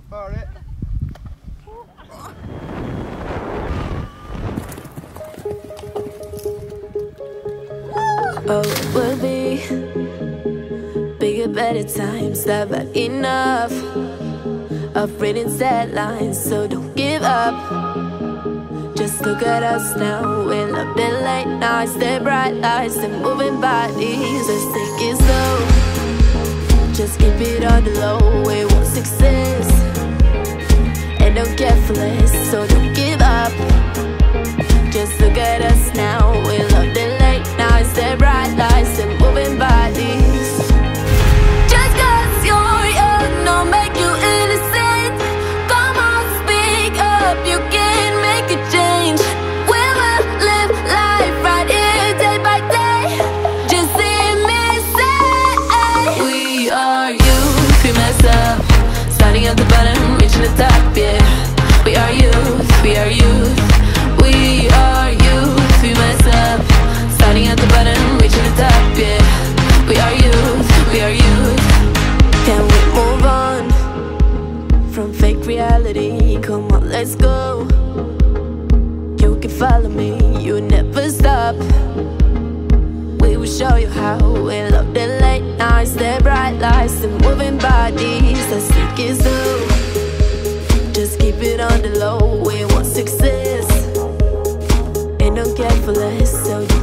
for it. Oh, will be bigger, better times. Never enough of reading sad lines, so don't give up. Just look at us now. We love the late nights, the bright lights, the moving bodies. Let's take it slow. Just keep it on the low. We want success and don't care for less, so don't give up. Just look at us now. We love the late nights, the bright lights, the moving bodies. Just cause you're young, don't make you innocent. Come on, speak up, you can make a change. We will live life right here, day by day. Just hear me say, we are youth, we mess up. Starting at the bottom, reaching the top, yeah. We are youth, we are youth. We are youth, we mess up. Starting at the bottom, reaching the top, yeah. We are youth, we are youth. Can we move on from fake reality? Come on, let's go. You can follow me, you never stop. We will show you how. We love the late nights, the bright lights, the moving bodies. Let's take it slow. Just keep it on the low. We want success and don't care for less, so